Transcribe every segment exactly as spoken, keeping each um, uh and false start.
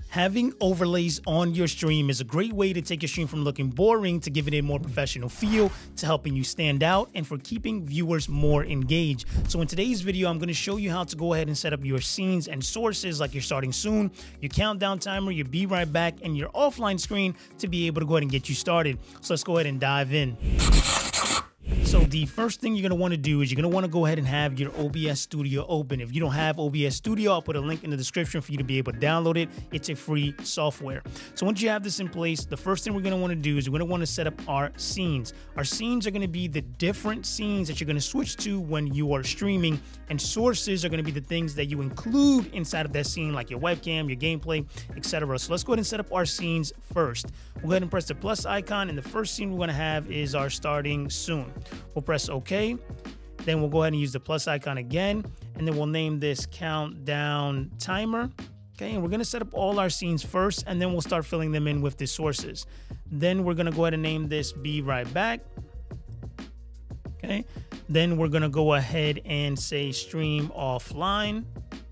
Having overlays on your stream is a great way to take your stream from looking boring to giving it a more professional feel, to helping you stand out, and for keeping viewers more engaged. So in today's video, I'm going to show you how to go ahead and set up your scenes and sources like you're starting soon, your countdown timer, your be right back, and your offline screen to be able to go ahead and get you started. So let's go ahead and dive in. So the first thing you're going to want to do is you're going to want to go ahead and have your O B S Studio open. If you don't have O B S Studio, I'll put a link in the description for you to be able to download it. It's a free software. So once you have this in place, the first thing we're going to want to do is we're going to want to set up our scenes. Our scenes are going to be the different scenes that you're going to switch to when you are streaming, and sources are going to be the things that you include inside of that scene, like your webcam, your gameplay, et cetera. So let's go ahead and set up our scenes first. We'll go ahead and press the plus icon, and the first scene we're going to have is our starting soon. We'll press OK. Then we'll go ahead and use the plus icon again, and then we'll name this countdown timer. Okay, and we're going to set up all our scenes first, and then we'll start filling them in with the sources. Then we're going to go ahead and name this be right back. Okay, then we're going to go ahead and say stream offline.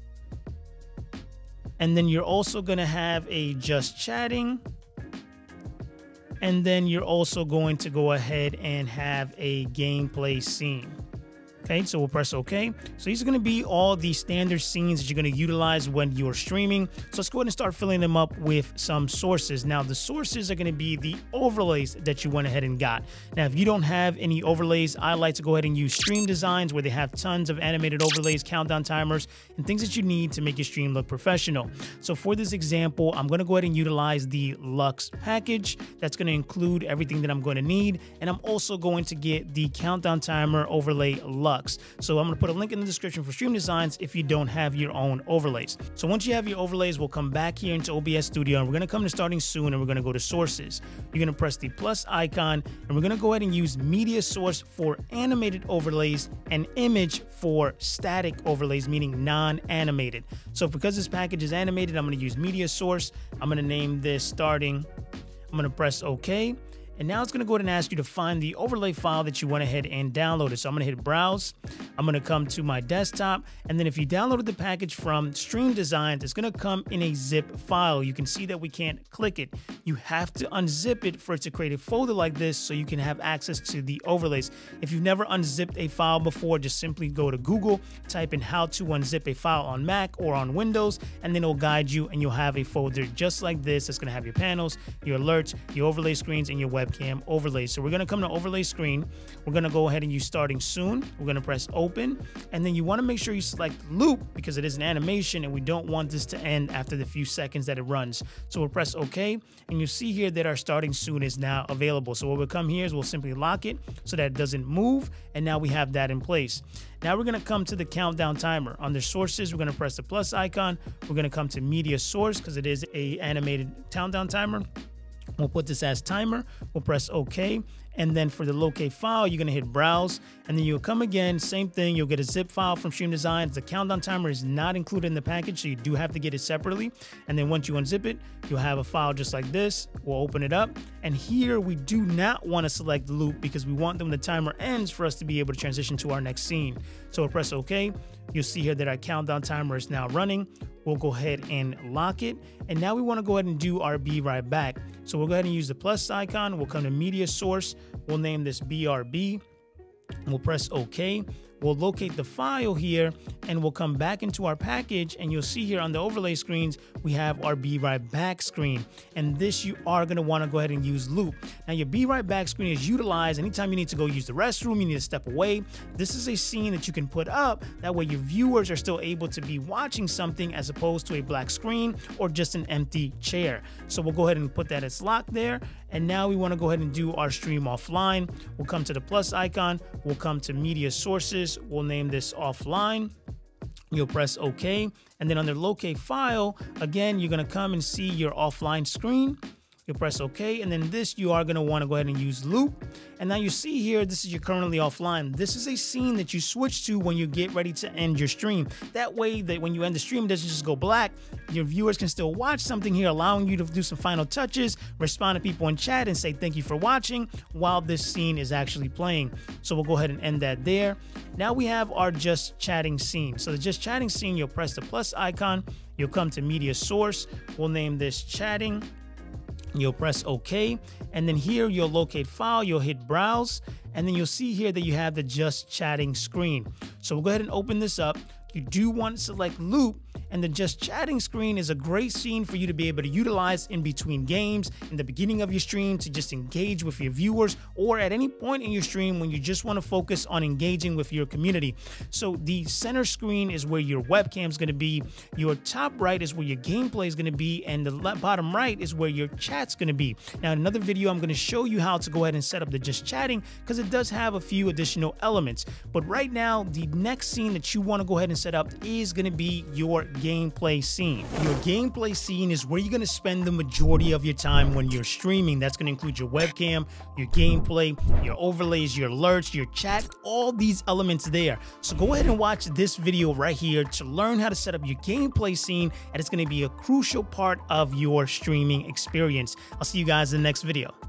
And then you're also going to have a just chatting. And then you're also going to go ahead and have a gameplay scene. Okay, so we'll press OK. So these are going to be all the standard scenes that you're going to utilize when you're streaming. So let's go ahead and start filling them up with some sources. Now, the sources are going to be the overlays that you went ahead and got. Now, if you don't have any overlays, I like to go ahead and use Stream Designs, where they have tons of animated overlays, countdown timers, and things that you need to make your stream look professional. So for this example, I'm going to go ahead and utilize the Lux package. That's going to include everything that I'm going to need. And I'm also going to get the countdown timer overlay Lux. So I'm going to put a link in the description for Stream Designs if you don't have your own overlays. So once you have your overlays, we'll come back here into O B S Studio, and we're going to come to starting soon, and we're going to go to sources. You're going to press the plus icon, and we're going to go ahead and use media source for animated overlays and image for static overlays, meaning non-animated. So because this package is animated, I'm going to use media source. I'm going to name this starting. I'm going to press OK. And now it's going to go ahead and ask you to find the overlay file that you went ahead and downloaded. So I'm going to hit browse. I'm going to come to my desktop. And then if you downloaded the package from Stream Designs, it's going to come in a zip file. You can see that we can't click it. You have to unzip it for it to create a folder like this so you can have access to the overlays. If you've never unzipped a file before, just simply go to Google, type in how to unzip a file on Mac or on Windows, and then it'll guide you, and you'll have a folder just like this. It's going to have your panels, your alerts, your overlay screens, and your web Cam overlays. So we're going to come to overlay screen. We're going to go ahead and use starting soon. We're going to press open, and then you want to make sure you select loop because it is an animation and we don't want this to end after the few seconds that it runs. So we'll press OK, and you'll see here that our starting soon is now available. So what we'll come here is we'll simply lock it so that it doesn't move, and now we have that in place. Now we're going to come to the countdown timer. Under sources, we're going to press the plus icon. We're going to come to media source because it is a animated countdown timer. We'll put this as timer. We'll press OK. And then for the locate file, you're going to hit browse, and then you'll come again. Same thing. You'll get a zip file from Stream Designs. The countdown timer is not included in the package, so you do have to get it separately. And then once you unzip it, you'll have a file just like this. We'll open it up. And here we do not want to select the loop because we want when the timer ends for us to be able to transition to our next scene. So we'll press OK. You'll see here that our countdown timer is now running. We'll go ahead and lock it. And now we want to go ahead and do our be right back. So we'll go ahead and use the plus icon. We'll come to media source. We'll name this B R B. We'll press OK. We'll locate the file here, and we'll come back into our package, and you'll see here on the overlay screens, we have our be right back screen. And this you are going to want to go ahead and use loop. Now your be right back screen is utilized anytime you need to go use the restroom, you need to step away. This is a scene that you can put up. That way your viewers are still able to be watching something as opposed to a black screen or just an empty chair. So we'll go ahead and put that as locked there. And now we want to go ahead and do our stream offline. We'll come to the plus icon. We'll come to media sources. We'll name this offline. You'll press OK. And then under locate file, again, you're going to come and see your offline screen. You'll press OK, and then this you are going to want to go ahead and use loop. And now you see here, this is you're currently offline. This is a scene that you switch to when you get ready to end your stream. That way that when you end the stream, it doesn't just go black. Your viewers can still watch something here, allowing you to do some final touches, respond to people in chat, and say thank you for watching while this scene is actually playing. So we'll go ahead and end that there. Now we have our just chatting scene. So the just chatting scene, you'll press the plus icon. You'll come to media source. We'll name this chatting. You'll press OK, and then here you'll locate file, you'll hit browse, and then you'll see here that you have the just chatting screen. So we'll go ahead and open this up. You do want to select loop, and the just chatting screen is a great scene for you to be able to utilize in between games, in the beginning of your stream to just engage with your viewers, or at any point in your stream when you just want to focus on engaging with your community. So the center screen is where your webcam is going to be, your top right is where your gameplay is going to be, and the bottom right is where your chat's going to be. Now in another video, I'm going to show you how to go ahead and set up the just chatting, because it does have a few additional elements. But right now, the next scene that you want to go ahead and set up is going to be your gameplay scene. Your gameplay scene is where you're going to spend the majority of your time when you're streaming. That's going to include your webcam, your gameplay, your overlays, your alerts, your chat, all these elements there. So go ahead and watch this video right here to learn how to set up your gameplay scene, and it's going to be a crucial part of your streaming experience. I'll see you guys in the next video.